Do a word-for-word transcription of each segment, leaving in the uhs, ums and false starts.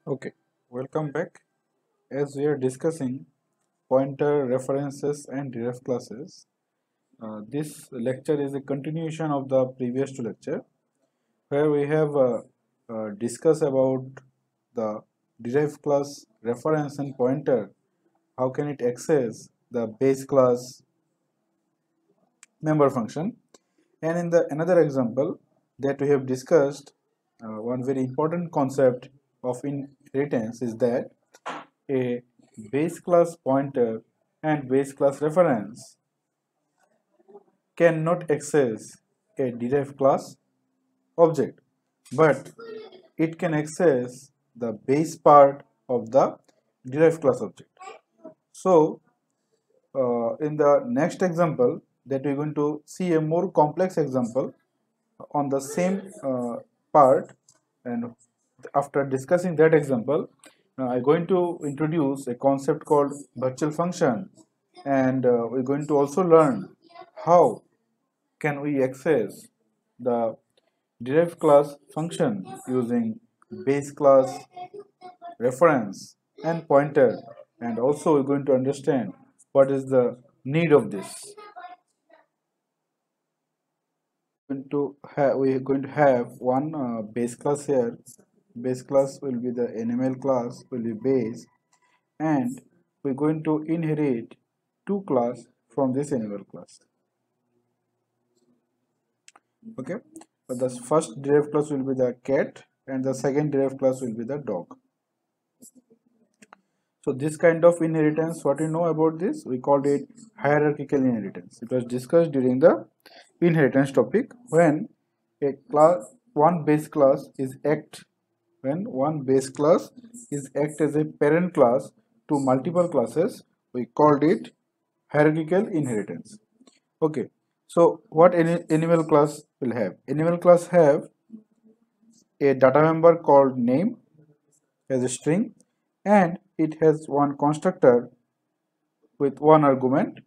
Okay, welcome back. As we are discussing pointer, references, and derived classes, uh, this lecture is a continuation of the previous two lecture, where we have uh, uh, discussed about the derived class, reference, and pointer. How can it access the base class member function? And in the another example that we have discussed, uh, one very important concept of inheritance is that a base class pointer and base class reference cannot access a derived class object, but it can access the base part of the derived class object. So, uh, in the next example, that we're going to see a more complex example on the same uh, part, and after discussing that example, uh, I'm going to introduce a concept called virtual function, and uh, we're going to also learn how can we access the derived class function using base class, reference, and pointer, and also we're going to understand what is the need of this. Going to have we are going to have one uh, base class here. Base class will be the animal class, will be base, and we're going to inherit two class from this animal class. Okay, but the first derived class will be the cat, and the second derived class will be the dog. So this kind of inheritance, what you know about this, we called it hierarchical inheritance. It was discussed during the inheritance topic when a class one base class is act when one base class is act as a parent class to multiple classes, we called it hierarchical inheritance. Okay, so what any animal class will have? Animal class have a data member called name as a string, and it has one constructor with one argument,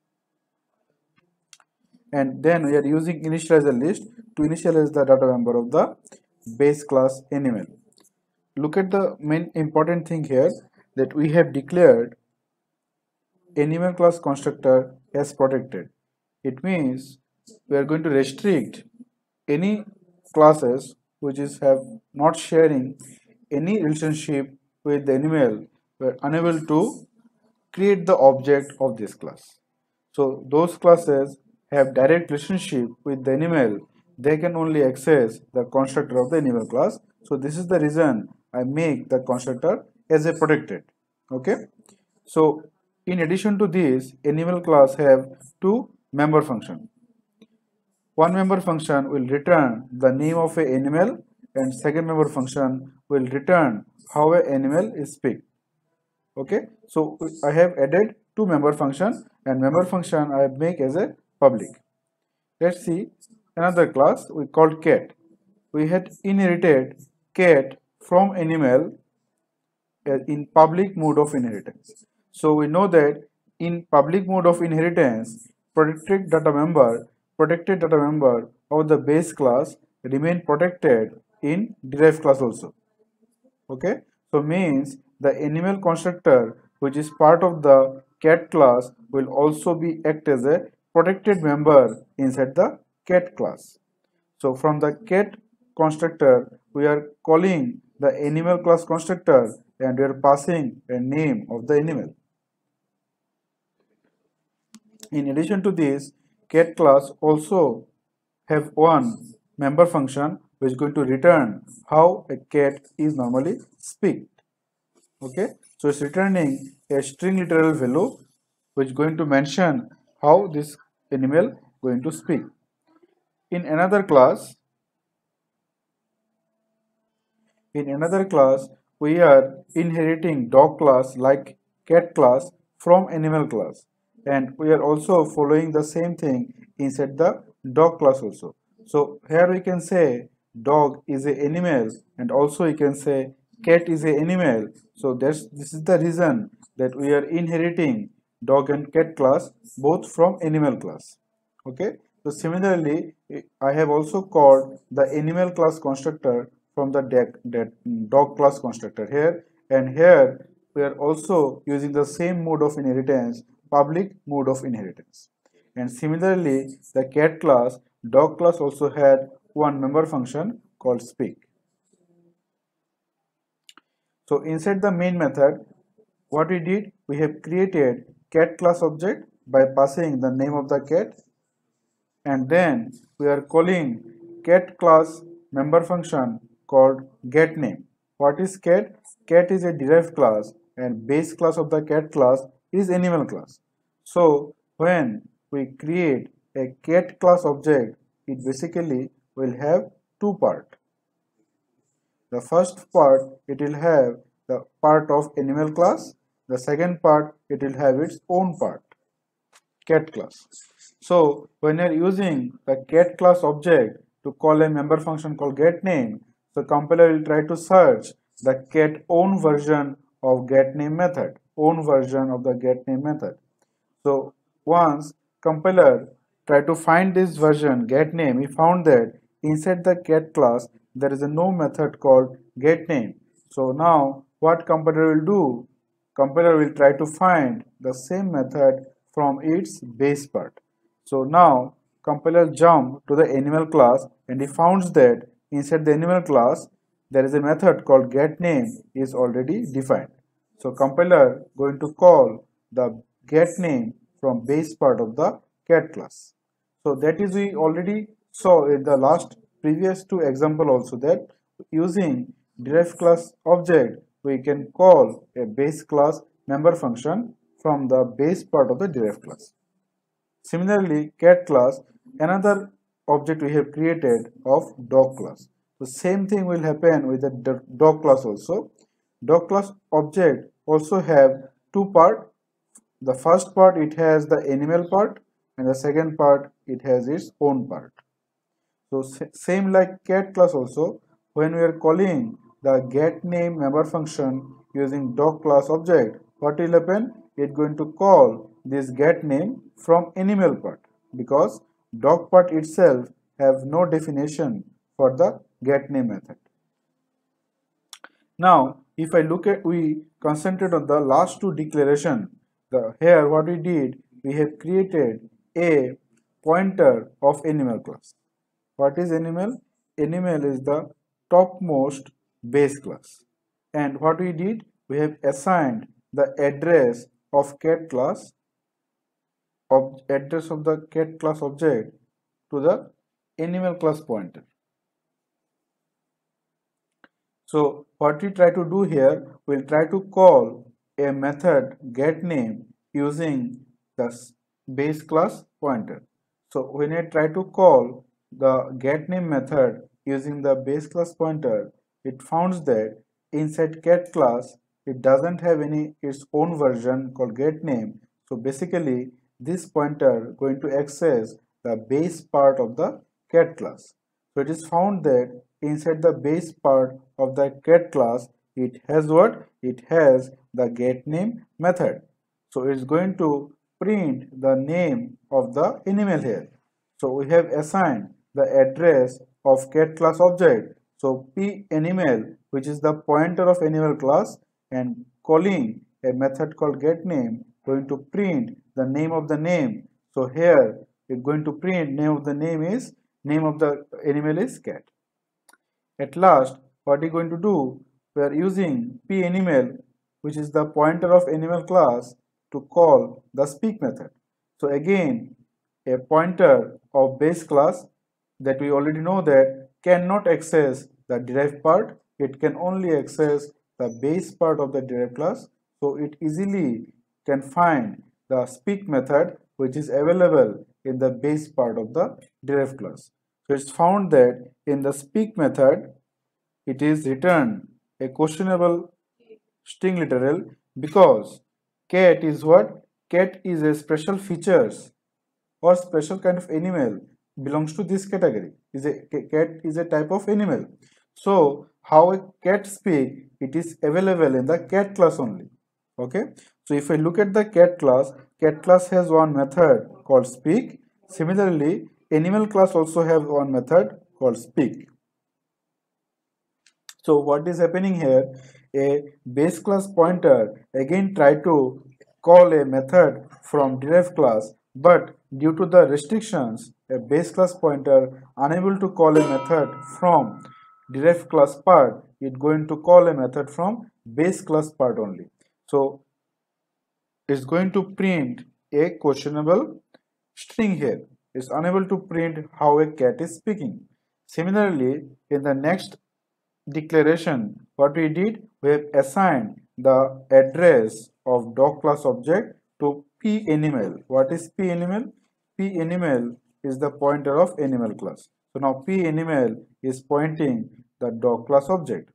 and then we are using initializer list to initialize the data member of the base class animal. Look at the main important thing here, that we have declared animal class constructor as protected. It means we are going to restrict any classes which is have not sharing any relationship with the animal, we are unable to create the object of this class. So those classes have direct relationship with the animal, they can only access the constructor of the animal class. So this is the reason I make the constructor as a protected. Okay, so in addition to this, animal class have two member function. One member function will return the name of a animal, and second member function will return how a animal is speak. Okay, so I have added two member function, and member function I make as a public. Let's see another class we called cat. We had inherited cat from animal in public mode of inheritance. So we know that in public mode of inheritance, protected data member, protected data member of the base class remain protected in derived class also. Okay, so means the animal constructor which is part of the cat class will also be act as a protected member inside the cat class. So from the cat constructor, we are calling the animal class constructor, and we are passing a name of the animal. In addition to this, cat class also have one member function which is going to return how a cat is normally speak. Okay, so it's returning a string literal value which is going to mention how this animal going to speak. In another class, in another class, we are inheriting dog class like cat class from animal class, and we are also following the same thing inside the dog class also. So here we can say dog is a animal, and also we can say cat is a animal. So that's this is the reason that we are inheriting dog and cat class both from animal class. Okay, so similarly I have also called the animal class constructor from the dog class constructor here, and here we are also using the same mode of inheritance, public mode of inheritance. And similarly, the cat class, dog class also had one member function called speak. So inside the main method, what we did, we have created cat class object by passing the name of the cat, and then we are calling cat class member function called getName. What is cat? Cat is a derived class and base class of the cat class is animal class. So when we create a cat class object, it basically will have two parts. The first part, it will have the part of animal class. The second part, it will have its own part, cat class. So when you are using the cat class object to call a member function called getName, the compiler will try to search the cat own version of getName method, own version of the getName method. So once compiler try to find this version getName, he found that inside the cat class there is a no method called getName. So now what compiler will do? Compiler will try to find the same method from its base part. So now compiler jump to the animal class and he finds that inside the animal class there is a method called getName is already defined. So compiler going to call the getName from base part of the cat class. So that is we already saw in the last previous two example also that using derived class object we can call a base class member function from the base part of the derived class. Similarly, cat class, another object we have created of dog class. So same thing will happen with the dog class also. Dog class object also have two part. The first part it has the animal part and the second part it has its own part. So same like cat class also, when we are calling the getName member function using dog class object, what will happen? It going to call this getName from animal part because dog part itself have no definition for the getName method. Now if I look at, we concentrate on the last two declaration. The here what we did, we have created a pointer of animal class. What is animal? Animal is the topmost base class. And what we did, we have assigned the address of cat class, of address of the cat class object to the animal class pointer. So what we try to do here, we'll try to call a method getName using the base class pointer. So when I try to call the getName method using the base class pointer, it finds that inside cat class it doesn't have any its own version called getName. So basically this pointer going to access the base part of the cat class. So it is found that inside the base part of the cat class it has what? It has the getName method. So it's going to print the name of the animal here. So we have assigned the address of cat class object. So p animal, which is the pointer of animal class, and calling a method called getName going to print the name of the name. So here it's going to print name of the name is name of the animal is cat. At last, what we're going to do, we are using p animal, which is the pointer of animal class, to call the speak method. So again, a pointer of base class that we already know that cannot access the derived part, it can only access the base part of the derived class. So it easily can find the speak method which is available in the base part of the derived class. So it's found that in the speak method it is returned a questionable string literal because cat is what? Cat is a special features or special kind of animal belongs to this category. Is a cat is a type of animal. So how a cat speak, it is available in the cat class only. Okay. So if I look at the cat class, cat class has one method called speak. Similarly, animal class also have one method called speak. So what is happening here? A base class pointer again try to call a method from derived class, but due to the restrictions, a base class pointer unable to call a method from derived class part, it going to call a method from base class part only. So it's going to print a questionable string here. It's unable to print how a cat is speaking. Similarly, in the next declaration, what we did, we have assigned the address of dog class object to p_animal. What is p_animal? p_animal is the pointer of animal class. So now p_animal is pointing the dog class object.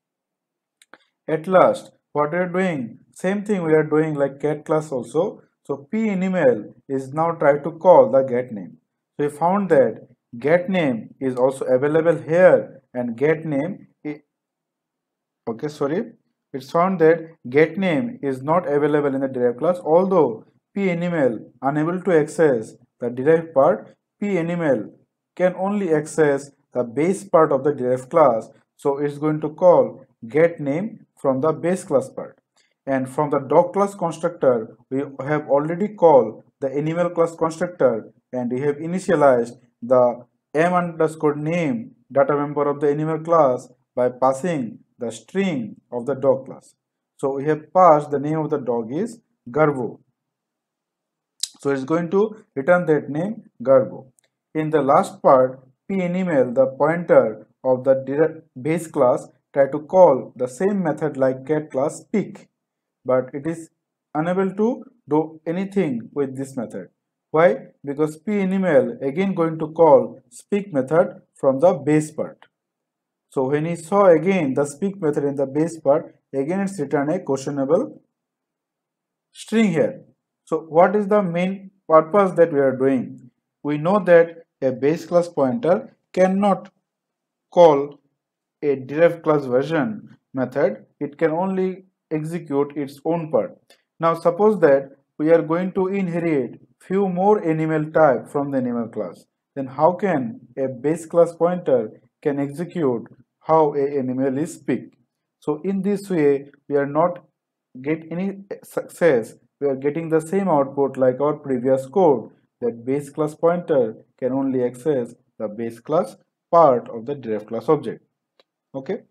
At last, what we are doing, same thing we are doing like cat class also. So p_animal is now try to call the get name. So we found that get name is also available here, and get name okay sorry it's found that get name is not available in the derived class, although p_animal unable to access the derived part. p_animal can only access the base part of the derived class, so it's going to call get name from the base class part. And from the dog class constructor, we have already called the animal class constructor, and we have initialized the m underscore name data member of the animal class by passing the string of the dog class. So we have passed the name of the dog is Garbo. So it's going to return that name Garbo. In the last part, p_animal, the pointer of the base class, try to call the same method like cat class speak, but it is unable to do anything with this method. Why? Because p_animal again going to call speak method from the base part. So when he saw again the speak method in the base part, again it's return a questionable string here. So what is the main purpose that we are doing? We know that a base class pointer cannot call a derived class version method. It can only execute its own part. Now suppose that we are going to inherit few more animal type from the animal class. Then how can a base class pointer can execute how a animal is speak? So in this way, we are not get any success. We are getting the same output like our previous code, that base class pointer can only access the base class part of the derived class object. Okay,